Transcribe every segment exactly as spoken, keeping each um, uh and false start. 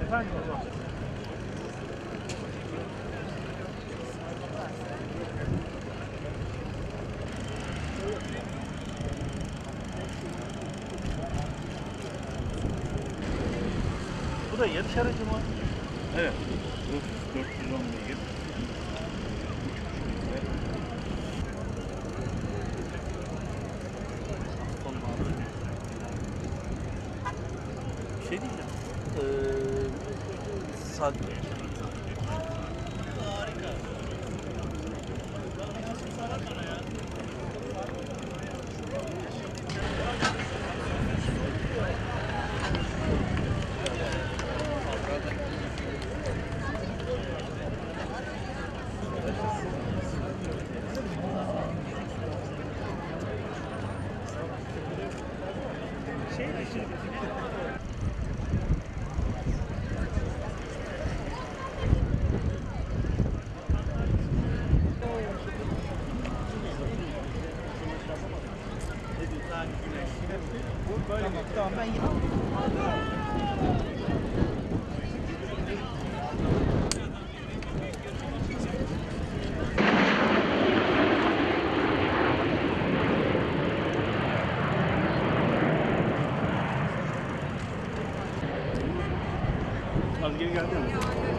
Efendim? Bu da yarış aracı mı? Evet. dört yüz on beygir. Şey diyeceğim. Ee, sad şey için Tamam, tamam ben Az geri geldi mi?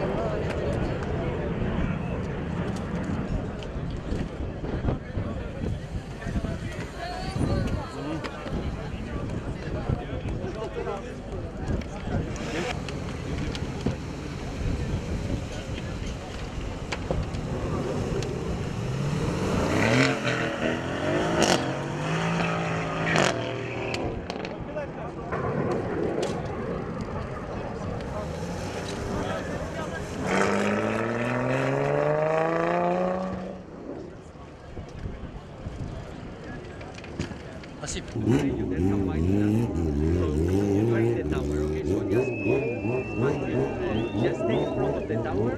Asip. Just take in front of the tower.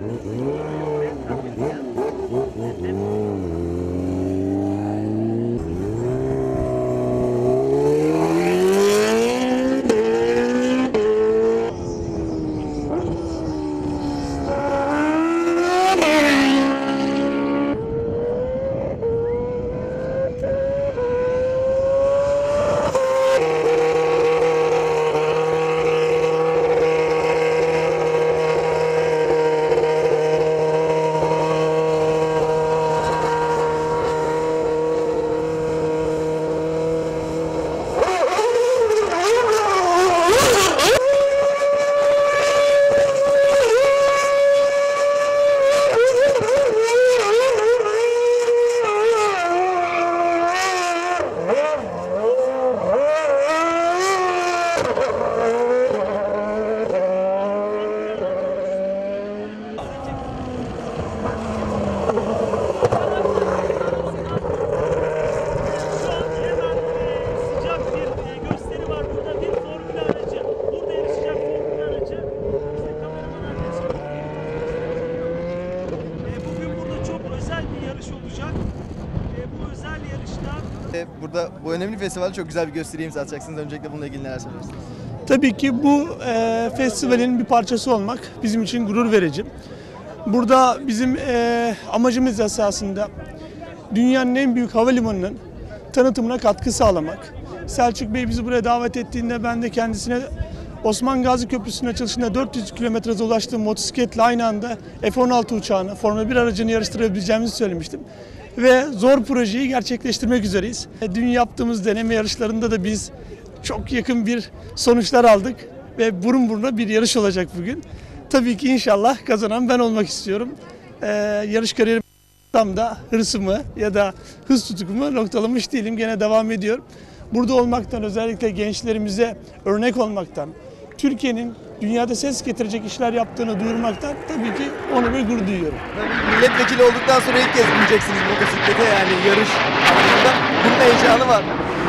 Burada bu önemli festivalde çok güzel bir gösteri imza atacaksınız. Öncelikle bununla ilgili neler söylersiniz? Tabii ki bu e, festivalin bir parçası olmak bizim için gurur verici. Burada bizim e, amacımız esasında dünyanın en büyük havalimanının tanıtımına katkı sağlamak. Selçuk Bey bizi buraya davet ettiğinde ben de kendisine Osman Gazi Köprüsü'nün açılışında dört yüz kilometre hıza ulaştığım motosikletle aynı anda F on altı uçağını, Formula bir aracını yarıştırabileceğimizi söylemiştim. Ve zor projeyi gerçekleştirmek üzereyiz. Dün yaptığımız deneme yarışlarında da biz çok yakın bir sonuçlar aldık ve burun buruna bir yarış olacak bugün. Tabii ki inşallah kazanan ben olmak istiyorum. Ee, yarış kariyerim tam da hırsımı ya da hız tutkumu noktalamış değilim. Gene devam ediyorum. Burada olmaktan, özellikle gençlerimize örnek olmaktan, Türkiye'nin dünyada ses getirecek işler yaptığını duyurmaktan tabii ki onu bir gurur duyuyorum. Milletvekili olduktan sonra ilk kez bineceksiniz motosiklete, yani yarış anlamında. Bunun heyecanı var.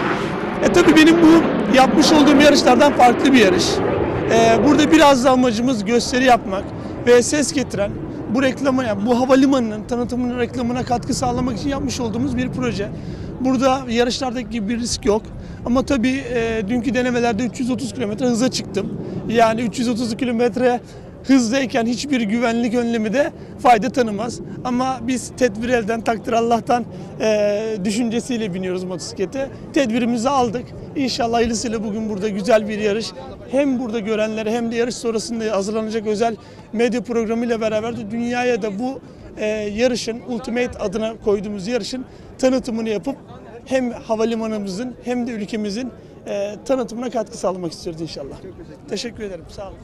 E tabii benim bu yapmış olduğum yarışlardan farklı bir yarış. Ee, burada biraz da amacımız gösteri yapmak ve ses getiren, bu reklamı, yani bu havalimanının tanıtımının reklamına katkı sağlamak için yapmış olduğumuz bir proje. Burada yarışlardaki gibi bir risk yok. Ama tabii e, dünkü denemelerde üç yüz otuz kilometre hıza çıktım. Yani üç yüz otuz kilometre hızdayken hiçbir güvenlik önlemi de fayda tanımaz. Ama biz tedbir elden takdir Allah'tan e, düşüncesiyle biniyoruz motosiklete. Tedbirimizi aldık. İnşallah hayırlısıyla bugün burada güzel bir yarış. Hem burada görenlere hem de yarış sonrasında hazırlanacak özel medya programıyla beraber de dünyaya da bu e, yarışın, Ultimate adına koyduğumuz yarışın tanıtımını yapıp hem havalimanımızın hem de ülkemizin e, tanıtımına katkı sağlamak istiyoruz inşallah. Teşekkür ederim. Sağ olun.